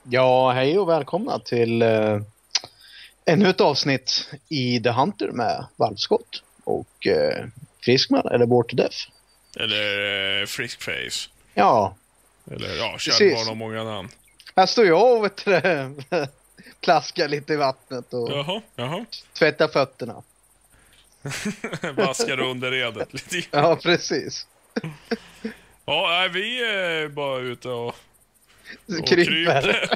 Ja, hej och välkomna till ännu ett avsnitt i The Hunter med Valvskott och Friskman, eller Bored to Death. Eller Friskface. Ja, Eller ja, kör bara precis. de många namn. Här står jag och plaskar lite i vattnet och Jaha. tvättar fötterna. Vaskar under redet lite grann. Ja, precis. Ja, nej, vi är bara ute och Kryper. kryper.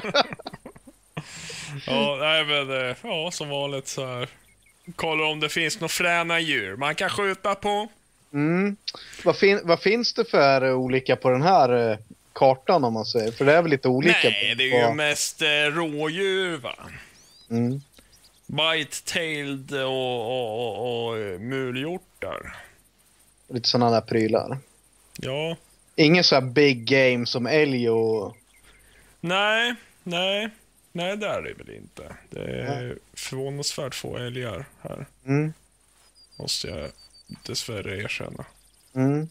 Ja, nej men ja, som vanligt så här. Kolla om det finns några fräna djur man kan skjuta på. Mm. Vad finns det för olika på den här kartan om man säger? För det är väl lite olika. Nej, det är ju mest rådjur va. Mm. Bite-tailed och mulhjortar. Lite sådana där prylar. Ja. Ingen så här big game som älg och... Nej, det är det väl inte. Det är förvånansvärt få älgar här. Mm. Måste jag dessvärre erkänna. Mm.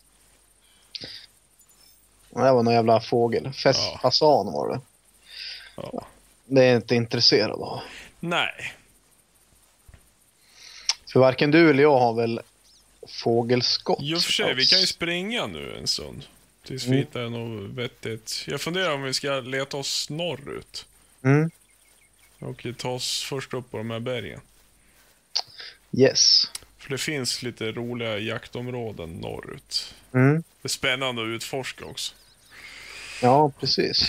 Det var någon jävla fågel. Fasan var det. Ja. Det är jag inte intresserad av. Nej. För varken du eller jag har väl fågelskott. Jo för sig, vi kan ju springa nu en stund. Tills vi hittar något vettigt. Jag funderar om vi ska leta oss norrut. Mm. Och ta oss först upp på de här bergen. Yes. För det finns lite roliga jaktområden norrut. Mm. Det är spännande att utforska också. Ja, precis.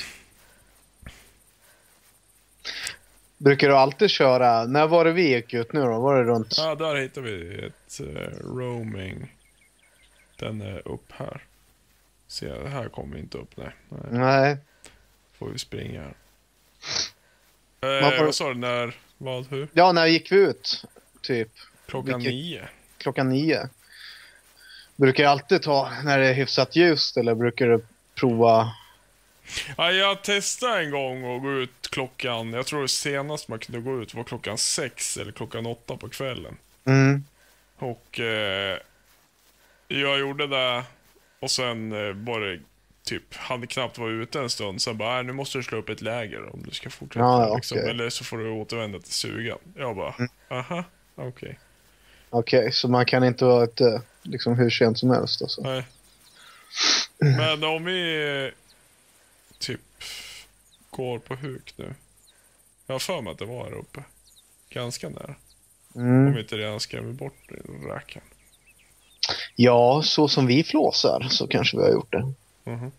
Brukar du alltid köra... När var det vi gick ut nu då? Var det runt... Ja, där hittar vi ett roaming. Den är upp här. Se, det här kommer vi inte upp, nej. Nej. Får vi springa här. Vad Vad sa du, när, vad, hur? Ja, när gick vi ut? Typ. Klockan 9. Klockan 9. Brukar jag alltid ta när det är hyfsat ljust eller brukar du prova... Ja, jag testade en gång att gå ut klockan, jag tror det senast man kunde gå ut var klockan 6 eller klockan 8 på kvällen. Mm. Och jag gjorde det och sen var det typ, hade knappt varit ute en stund. Sen bara, nu måste du slå upp ett läger om du ska fortsätta. Ja, liksom. okej. Eller så får du återvända till sugan. Jag bara, aha, okej. Okej, så man kan inte vara ute liksom hur sent som helst alltså. Nej. Men om vi typ går på huk nu. Jag har för mig att det var här uppe. Ganska nära. Om vi inte redan skrämmer bort räkan. Ja, så som vi flåsar så kanske vi har gjort det. Mhm.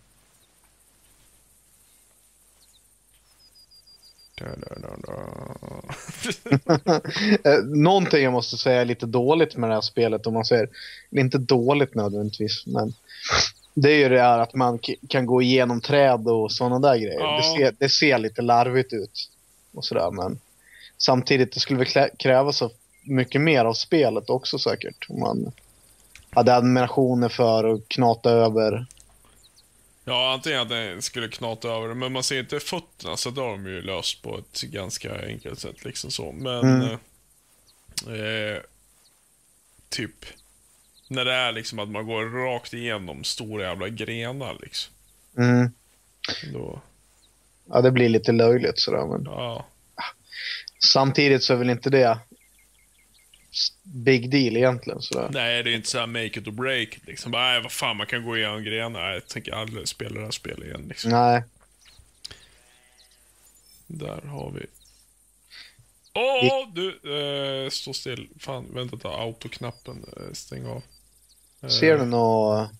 Någonting jag måste säga är lite dåligt med det här spelet om man säger, inte dåligt nödvändigtvis, men det är ju det här att man kan gå igenom träd och sådana där grejer. Ja. Det ser lite larvigt ut och sådär, men samtidigt det skulle väl kräva så mycket mer av spelet också säkert om man hade animationer för att knata över. Ja, antingen att den skulle knata över det, men man ser inte fötterna så då har de ju löst på ett ganska enkelt sätt liksom så. Men typ när det är liksom att man går rakt igenom stora jävla grenar liksom. Då, Ja, det blir lite löjligt sådär, men ja. samtidigt så är väl inte det big deal egentligen sådär. Nej, det är inte så här make it or break it, liksom. Bara, nej, vad fan, man kan gå igenom grenar. Jag tänker aldrig spela det här spelet igen liksom. Nej. Där har vi. Du, stå still. Fan, vänta, ta autoknappen. Stäng av. Ser du nå?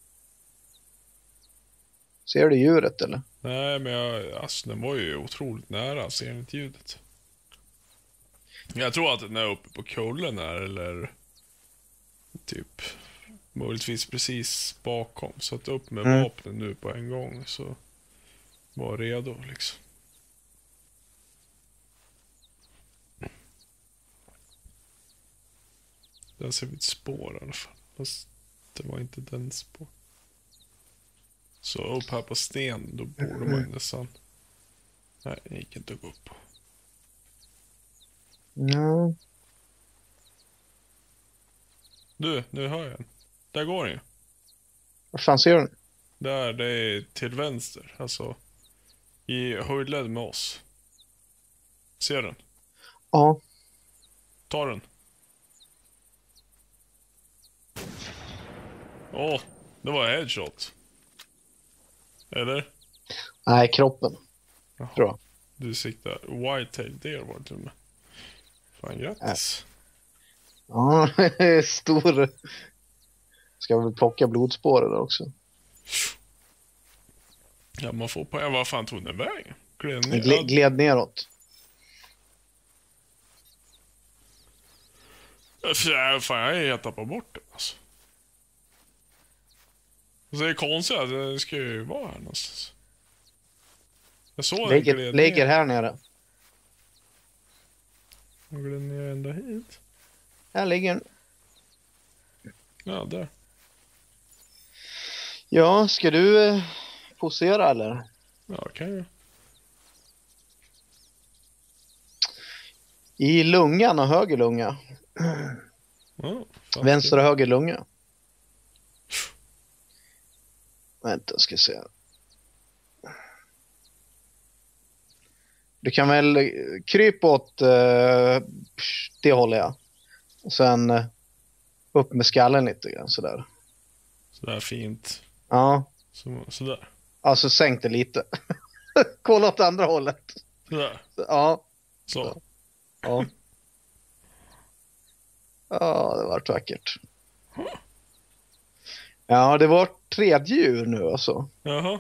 Ser du djuret eller? Nej, men alltså, den var ju otroligt nära, ser inte ljudet. Jag tror att den är uppe på kullen här, eller typ möjligtvis precis bakom. Så att upp med vapnen nu på en gång, så var redo liksom. Där ser vi ett spår i alla fall. Fast det var inte den spår. Så upp här på sten, då borde man ju nästan... Nej, det gick inte att gå upp på. Ja. Du, nu hör jag den. Där går den ju. Vad fan ser du? Där, det är till vänster. Alltså, I höjdled med oss. Ser den? Ja. Ta den. Åh, det var headshot. Eller? Nej, kroppen. Jaha. Tror jag. Du siktar whitetail, det var det till och med. Fan, grattis. Ja, stor. Ska väl plocka blodspåren också. Ja, man får poäng. Vad fan tog den vägen? Gled ner. Gled neråt. Fan, jag är helt tappat bort den alltså. Så det är konstigt att det ska ju vara här någonstans. Jag såg den gled Ligger ner. här nere. Den gled ner ända hit. Här ligger den. Ja, där. Ja, ska du posera eller? Ja, kan ju. I lungan och höger lunga. Ja, fan, Vänster och höger lunga. Vänta, ska se. Du kan väl krypa åt det håller jag. Och sen upp med skallen lite grann sådär. Sådär fint. Ja, Sådär. alltså sänk det lite. Kolla åt andra hållet. Sådär. Ja. Så. Ja. Ja, det var vackert. Ja, det var tredje djur nu alltså. Jaha.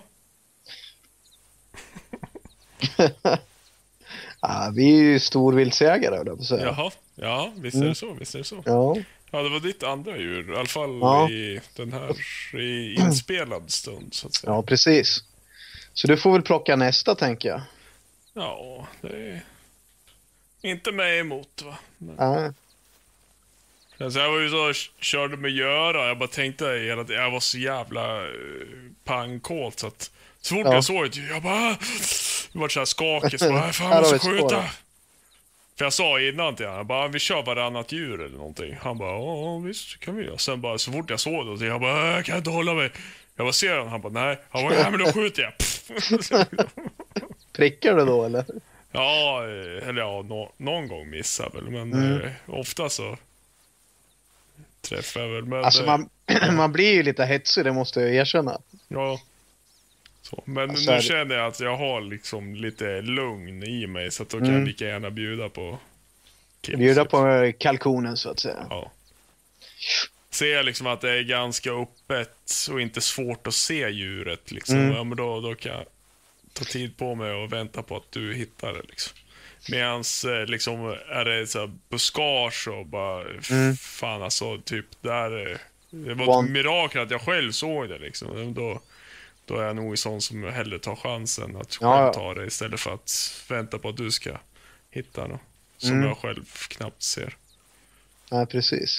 Ja, vi är ju storviltsägare, höll jag på att säga. Jaha. Ja, visst är det så. Visst är det så. Ja. Ja, det var ditt andra djur. I alla fall Ja. i den här i inspelad stund, så att säga. Ja, precis. Så du får väl plocka nästa, tänker jag. Ja, det är inte mig emot, va. Men... Ja. Alltså, jag var ju så och körde med Göra. Jag bara tänkte hela tiden, jag var så jävla pangkåt så att så fort jag såg ett djur, jag bara det var så här skakig, så bara, fan Här jag har måste vi ett spår. skjuta. För jag sa innan till honom, bara vi kör varannat djur eller någonting. Han bara, ja visst kan vi göra. Sen bara så fort jag såg det, så jag bara, jag kan inte hålla mig. Jag bara ser honom, han bara, nej. Han bara, ja men då skjuter jag. Prickar du då, eller? Ja, eller ja, någon gång missar väl, men ofta så träffar jag väl. Men, Alltså man blir ju lite hetsig, det måste jag erkänna. ja. Så, men Alltså, nu känner jag att jag har liksom lite lugn i mig, så att då kan jag lika gärna bjuda på kills. Bjuda på kalkonen, så att säga. Ja. Ser liksom att det är ganska öppet och inte svårt att se djuret liksom. Ja, men då kan jag ta tid på mig och vänta på att du hittar det liksom. Medans liksom är det så här buskage och bara fan alltså typ där det var ett mirakel att jag själv såg det liksom. Då är jag nog i sån som hellre tar chansen att själv ta det istället för att vänta på att du ska hitta något som jag själv knappt ser. Nej, precis.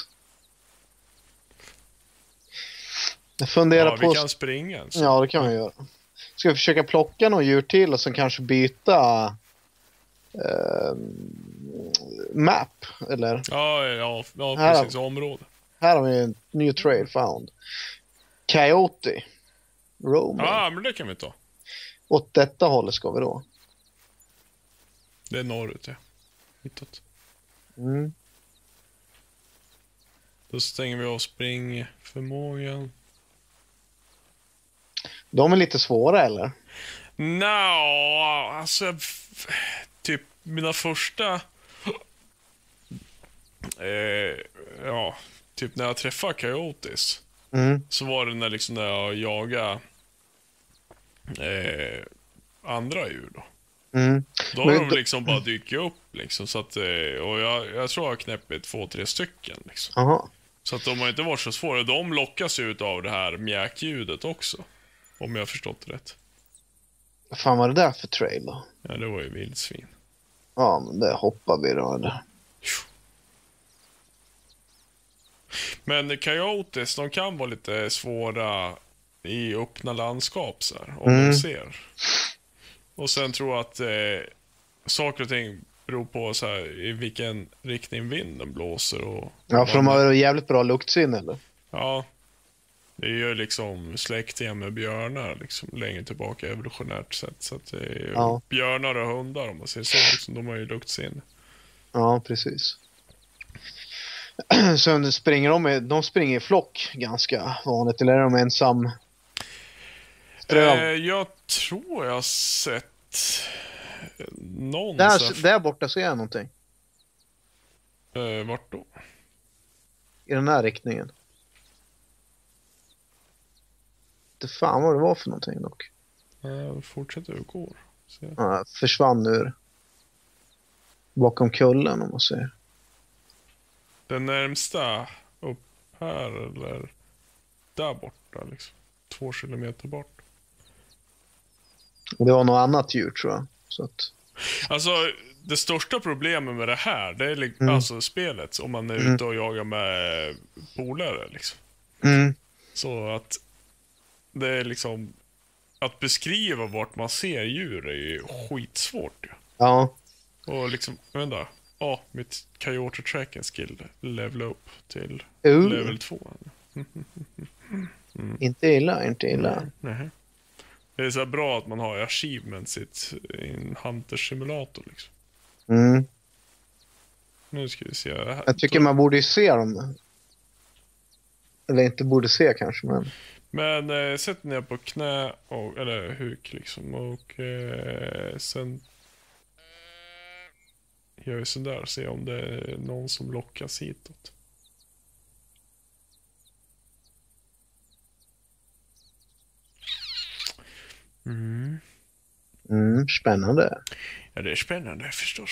Jag funderar på... vi kan springa. Så. Ja, det kan vi göra. Ska vi försöka plocka något djur till och sen kanske byta map, eller? Ja, Här precis. Område. Här har vi en new trail found. Coyote. Roaming. Ja, men det kan vi ta. Åt detta hållet ska vi då. Det är norrut, ja. Hitåt. Då stänger vi av springförmågan. De är lite svåra, eller? Alltså typ mina första ja, typ när jag träffade coyotes så var det när jag jagade andra djur då. Då har de liksom bara dykt upp liksom, så att, och jag tror jag knäppit 2-3 stycken liksom. Aha. Så att de har inte varit så svåra. De lockas ut av det här mjäkljudet också. Om jag har förstått det rätt. Vad fan var det där för trail då? Ja, det var ju vildsvin. Ja, men det hoppar vi då, eller? Men coyotes, de kan vara lite svåra i öppna landskap så här, om de ser. Och sen tror jag att saker och ting beror på så här, i vilken riktning vinden blåser. Och Ja, för de har jävligt bra luktsinne, eller? ja. Det är ju liksom släktingar med björnar liksom, längre tillbaka evolutionärt sett. Så att det är ju Ja, björnar och hundar om man säger så. Liksom, de har ju luktsinne. ja precis. Så de springer i flock ganska vanligt, eller är de ensam ströv? Jag tror jag har sett någon så här, Där borta ser jag någonting. vart då? I den här riktningen. Inte fan vad det var för någonting dock. Fortsätter hur går. Så. Ja, försvann ur bakom kullen om man säger. Den närmsta upp här eller där borta liksom. 2 kilometer bort. Och det var något annat djur tror jag. Så att, Alltså, det största problemet med det här, det är Mm. alltså spelet. Om man är ute och jagar med polare liksom. mm, Så att det är liksom, att beskriva vart man ser djur är ju skitsvårt ju. ja, Och liksom, vänta. Mitt Coyote tracking skill level upp till Uh. level 2. inte illa, inte illa. Nej. Det är så här bra att man har achievements i en hunter-simulator liksom. Mm. Nu ska vi se. Här. Jag tycker man borde ju se dem. Eller inte borde se kanske, men... Men sätt ner på knä, eller huk liksom. Och sen gör vi sådär och se om det är någon som lockas hitåt. Spännande. Ja, det är spännande förstås.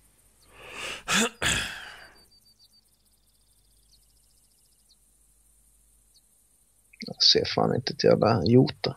Jag ser fan inte ett jävla jota.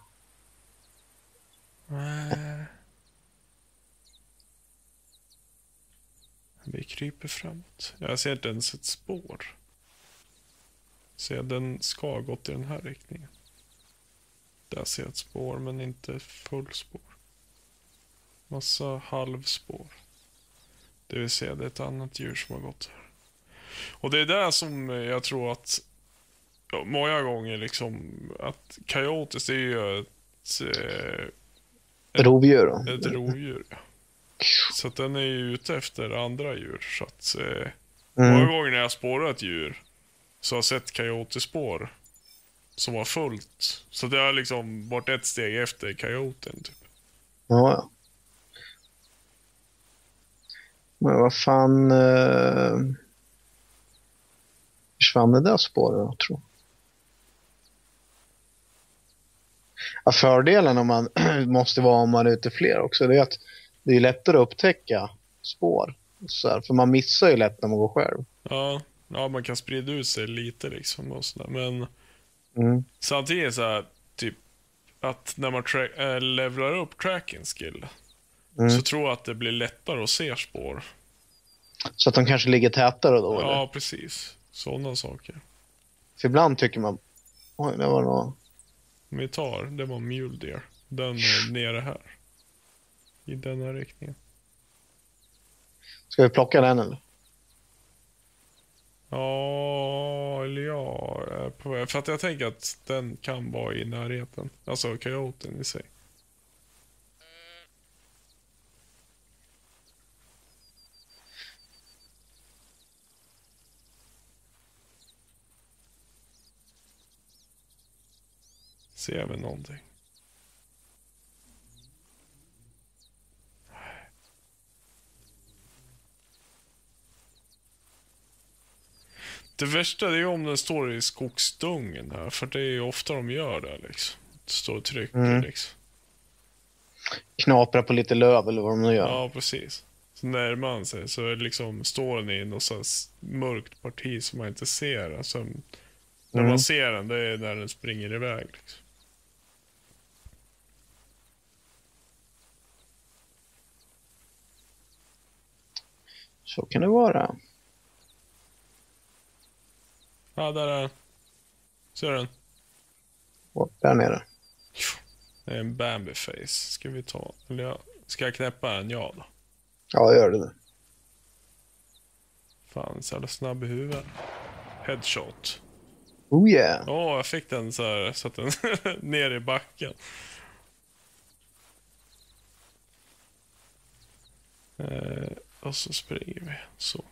Vi kryper framåt. Jag ser inte ens ett spår. Så den ska ha gått i den här riktningen. Där ser jag ett spår, men inte fullspår. Massa halvspår. Det vill säga, det är ett annat djur som har gått här. Och det är där som jag tror att många gånger liksom att coyotes, det är ju Rovdjur då? ett rovdjur. Ja. Så att den är ju ute efter andra djur. Så att många gånger när jag spårar ett djur så har jag sett coyotespår som var fullt. Så det har liksom varit ett steg efter coyoten typ. Ja, ja. Men vad fan... försvann det där spåret då, tror jag. Ja, fördelen om man måste vara om man är ute fler också, det är att det är lättare att upptäcka spår. Så här, för man missar ju lätt när man går själv. Ja, man kan sprida ut sig lite liksom och sådär. Men samtidigt så här, typ att när man levlar upp tracking skill så tror jag att det blir lättare att se spår. Så att de kanske ligger tätare då? Ja, eller? precis. Sådana saker. För ibland tycker man... Oj, det var något... Om vi tar, det var mule deer. Den är nere här. I den här riktningen. Ska vi plocka den eller? Ja, eller ja. Jag är på väg. För att jag tänker att den kan vara i närheten. Alltså coyoten i sig. Ser vi någonting? Det värsta är ju om den står i skogsdungen här. För det är ju ofta de gör det liksom. Står och trycker liksom. Knapra på lite löv eller vad de nu gör. Ja, precis. Så närmar man sig så är det liksom, står den i något så här mörkt parti som man inte ser. Alltså, när man ser den, det är när den springer iväg liksom. Så kan det vara. Ja, där är den. Ser du den? Och där nere. Det är en Bambi face. Ska vi ta? Eller ja. Ska jag knäppa den? Ja då. Ja, gör det. Fan, så jävla snabb i huvudet. Headshot. Oh yeah. Ja, jag fick den så här, så att den ner i backen. Och så springer vi. Så.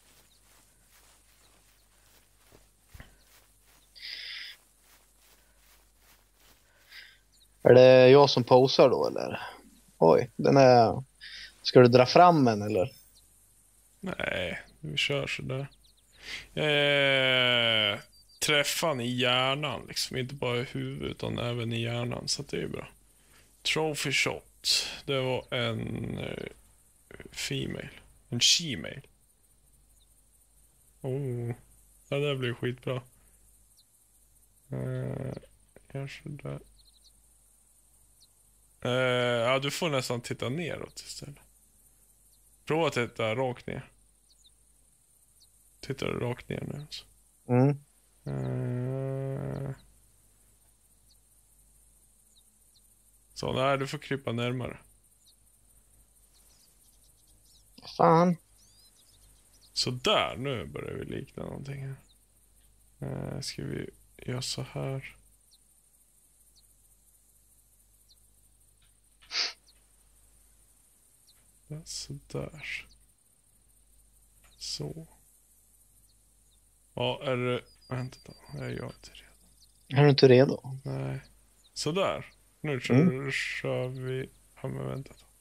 Är det jag som posar då eller? Oj, den är... Ska du dra fram en eller? Nej, vi kör så där. Träffan i hjärnan, liksom. Inte bara i huvudet, utan även i hjärnan. Så det är bra. Trophy shot. Det var en female. En she-mail. Oh, det där blir skitbra. Kanske där. Ja, du får nästan titta neråt istället. Prova att titta rakt ner. Tittar du rakt ner nu alltså. Mm. Så, nej, du får krypa närmare. Fan. Så där, nu börjar vi likna någonting här. Ska vi göra så här. Så där. Så. Ja, är du... Vänta då, jag är inte redo. Är du inte redo? Nej. Så där. Nu kör vi... Ja, men vänta då.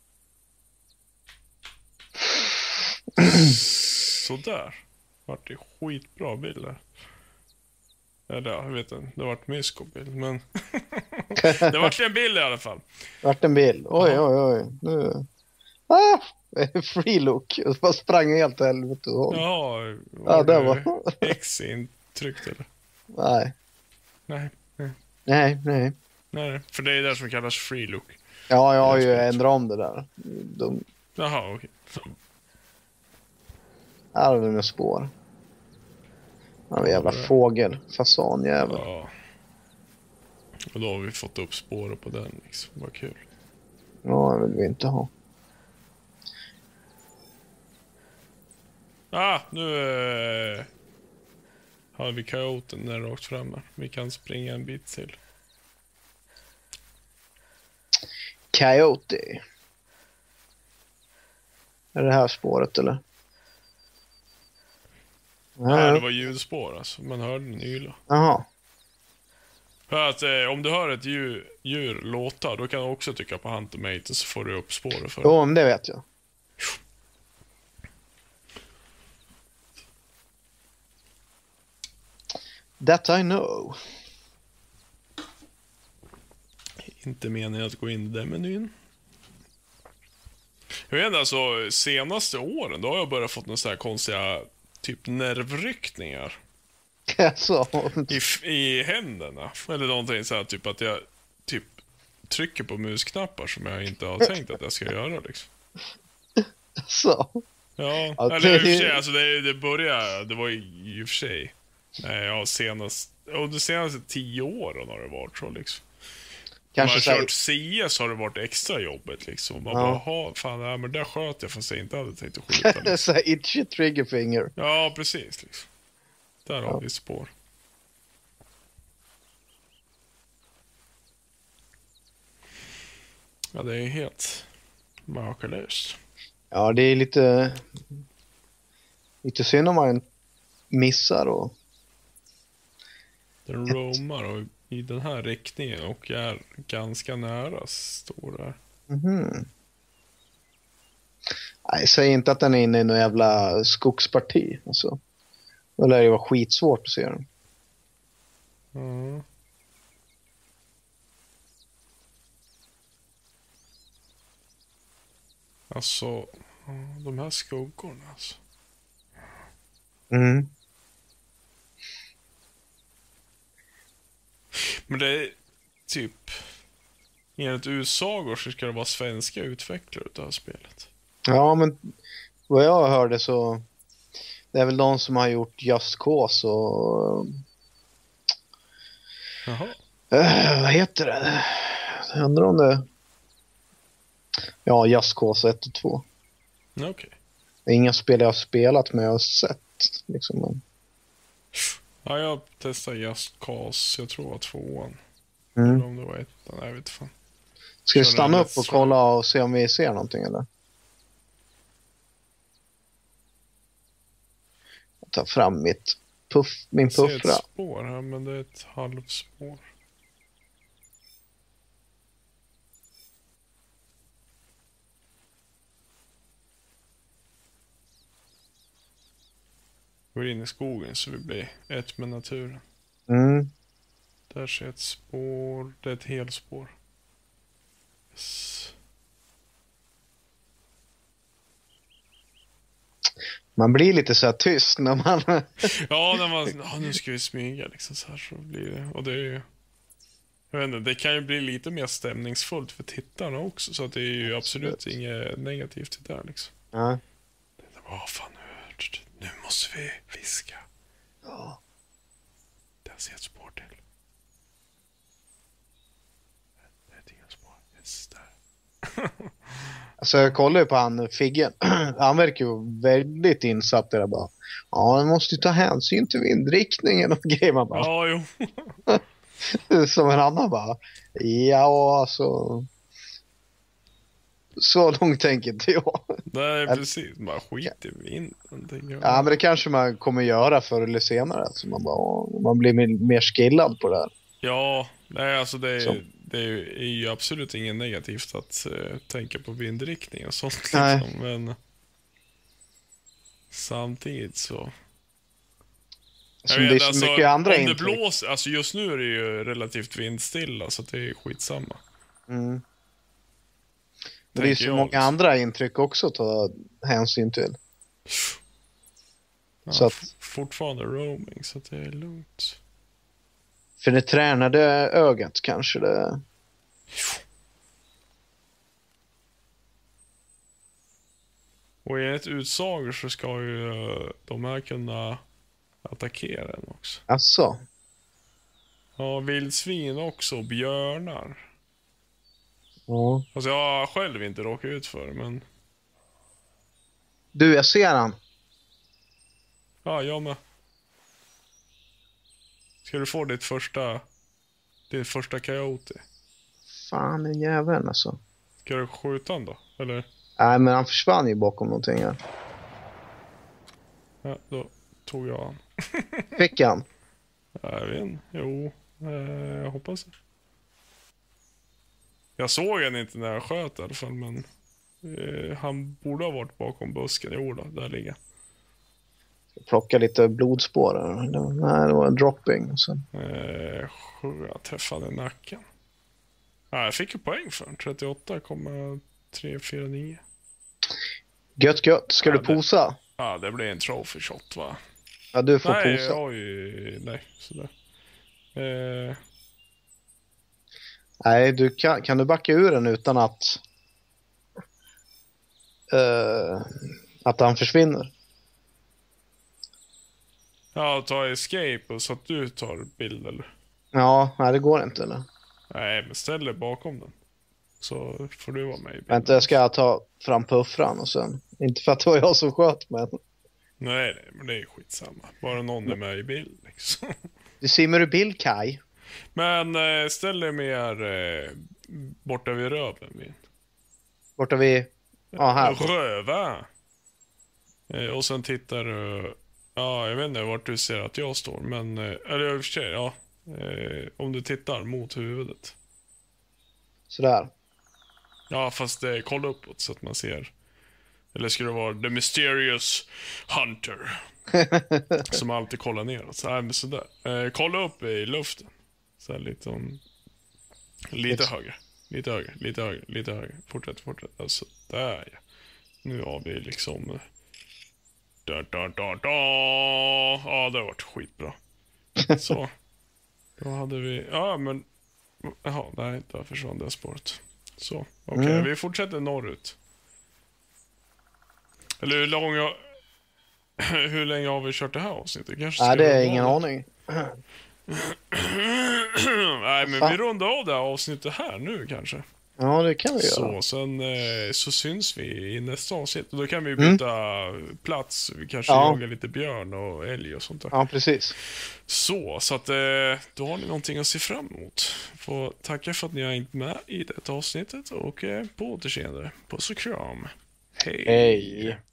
Så där. Vart det skitbra bilder. Eller ja, jag vet inte. Det vart myskobild, men... det vart en bild i alla fall. Vart en bild. Oj, Ja. oj, oj. Nu... Free look. Jag bara sprang helt i helvete. Jaha, Ja, det var... X intryckt eller? Nej. Nej, Nej, nej. nej. För det är det som kallas free look. Ja, jag har ju spelet. ändrat om det där. Jaha, okej. Här har vi med spår. Ja, jävla fågel. Fasanjävel. Ja. Och då har vi fått upp spåret på den liksom. Vad kul. Ja, det vill vi inte ha. Nu har vi coyoten där rakt framme. Vi kan springa en bit till. Coyote. Är det här spåret eller? Nej, det var ljudspår alltså. Man hörde den yla. Jaha. För att om du hör ett djur låta, då kan du också trycka på Hunt Mate så får du upp spåret för. Jo, men det vet jag. That I know. Inte meningen att gå in i den menyn. Jag vet inte, alltså senaste åren då har jag börjat fått några så här konstiga typ nervryckningar Alltså. i händerna. Eller någonting så här, typ att jag typ trycker på musknappar som jag inte har tänkt att jag ska göra liksom. Så. Ja, Ja, eller i och för sig, alltså det började, det var i och för sig, ja, de senaste 10 åren har det varit så liksom. Kanske Man så har här, kört CS har det varit extra jobbigt liksom. Man Ja. bara, fan, ja, men där sköt jag fast jag inte hade tänkt att skjuta liksom. så här itchy trigger finger. Ja, precis liksom. Där har vi spår. Ja, det är helt makalöst. Ja, det är lite synd om man missar och Den roamar och i den här riktningen och är ganska nära, står där. Nej, säg inte att den är inne i någon jävla skogsparti. Alltså. Då lär det vara skitsvårt att se den. Ja. Alltså, de här skuggorna alltså. Mm. Men det är typ, enligt utsagor så ska det vara svenska utvecklare utav spelet. Ja, men vad jag hörde så det är väl de som har gjort Just Cause och Jaha. vad heter det? Jag undrar om det... Ja, Just Cause 1 och 2. Okej. Det är inga spel jag har spelat men jag har sett. Liksom. Ja, jag testade Just Cause, jag tror det var 2:an. Mm. Eller om det var 1:an, jag vet inte fan. Ska vi Körde stanna en upp och Let's kolla och se om vi ser någonting eller? Jag tar fram min Jag ser ett puffra. spår här, men det är ett halvspår. Går in i skogen så vi blir ett med naturen. Mm. Där ser jag ett spår. Det är ett helspår. Yes. Man blir lite så här tyst när man... Ja, när man... Ja, nu ska vi smyga liksom så här så blir det. Och det är ju... Jag vet inte, det kan ju bli lite mer stämningsfullt för tittarna också. Så att det är ju absolut inget negativt i det där liksom. Ja. Åh, fan nu måste vi fiska. Ja. Där ser jag ett spår till. Det är ett inget spår. Yes, där. Alltså jag kollar ju på han Figgen. Han verkar ju väldigt insatt i det bara. Ja, man måste ju ta hänsyn till vindriktningen och grejer. Man bara. Ja, jo. Som en annan bara. Ja, alltså. Så långt tänker inte jag. Nej, precis. Bara skit i vinden, tänker jag. Ja, men det kanske man kommer göra förr eller senare. Alltså man blir mer skillad på det här. Ja, nej alltså det Så. är ju absolut inget negativt att tänka på vindriktning och sånt Nej. liksom, men samtidigt så... Som det är så alltså, mycket andra om det intryck. blåser, alltså just nu är det ju relativt vindstilla så det är skitsamma. Mm. Men det är Tänker så jag många liksom. andra intryck också att ta hänsyn till. Ja, Så att, fortfarande roaming så att det är lugnt. för det tränade ögat kanske det... Och enligt utsagor så ska ju de här kunna attackera en också. Alltså. Ja, vildsvin också, och björnar. Ja. Alltså jag har själv inte råkat ut för det, men Du, jag ser han. ja, jag med. Ska du få ditt första coyote? Fan, den jäveln alltså. Ska du skjuta han då? Eller? Nej, men han försvann ju bakom någonting här. Ja, då tog jag han. Fick han? Jag vet inte. Jo, jag hoppas det. Jag såg han inte när jag sköt i alla fall, men han borde ha varit bakom busken. Jo då, där ligger han. Plocka lite blodspår här. Nej, det var en dropping. Och sen... Jag träffade nacken. Ja, jag fick ju poäng för den. 38,349. Gött, gött. Ska Ja, du posa? Ja, det blir en trophy shot, va? Ja, du får Nej, posa. nej, sådär. Nej, du kan du backa ur den utan att han försvinner? Ja, ta escape och så att du tar bild, eller? Ja, nej, det går inte eller? Nej, men ställ dig bakom den. Så får du vara med i bilden. Vänta, jag ska ta fram puffran och sen. Inte för att det var jag som sköt, men... Nej, men det är skitsamma. Bara någon är med i bild, liksom. Du simmar ur bild, Kai. Men ställ dig mer borta vid röven. Borta vid... Ja, här. Röva! Och sen tittar du... Ja, jag vet inte vart du ser att jag står, men... eller i och för sig, ja. Om du tittar mot huvudet. Sådär. Ja, fast kolla uppåt så att man ser. Eller ska det vara The Mysterious Hunter? Som alltid kollar neråt. Så, men sådär. Kolla upp i luften. Så här lite om... Lite högre. Lite högre, lite högre, lite högre. Fortsätt. Alltså, där ja. Nu har vi liksom... Ja, det har varit skitbra. Så. Då hade vi... Ja, men... Jaha, nej, där försvann det spåret. Så, okej, vi fortsätter norrut. Eller hur länge har vi kört det här avsnittet? Kanske Nej, ska det är runda ingen av aning. Nej, men vi rundar av det här avsnittet här nu kanske. Ja, det kan vi göra. Så, sen så syns vi i nästa avsnitt. Och då kan vi byta plats. Vi kanske jagar lite björn och älg och sånt där. Ja, precis. Så att då har ni någonting att se fram emot. Får tacka för att ni har hängt med i det avsnittet och på återseende. Puss och kram. Hej. Hej.